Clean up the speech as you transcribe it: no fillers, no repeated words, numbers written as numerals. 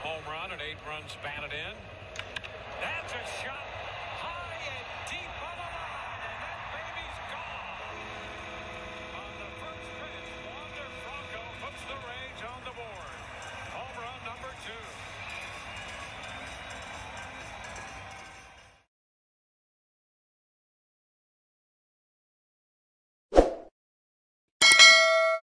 home run and 8 runs batted in. That's a shot high and